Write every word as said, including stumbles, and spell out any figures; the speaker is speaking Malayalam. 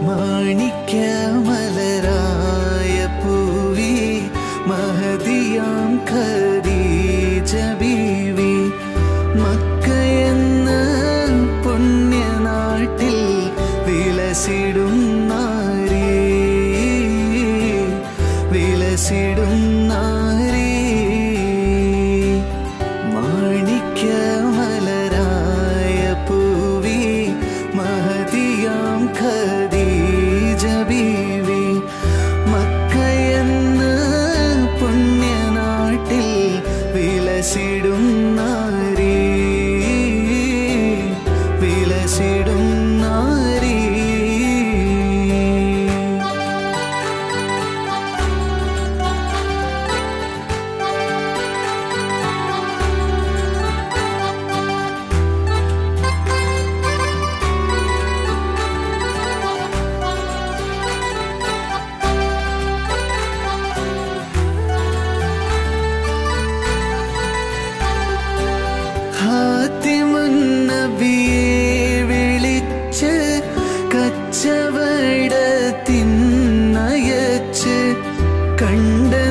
മാണിക്യമലരായ പൂവി മഹദിയാം ഖദീജ ബീവി മക്കയെന്ന പുണ്യനാട്ടിൽ വിലസിടും നാരി വിലസിടും നാരി മാണിക്യമലരായ പൂവി മഹദിയാം ഖദീജ ബീവി മക്കയെന്ന പുണ്യനാട്ടിൽ വിലസിടും നാരി വിലസിടും നാരി ഹാത്തിമുന്നബിയെ വിളിച്ച് കച്ചവടത്തിനയച്ച് കണ്ട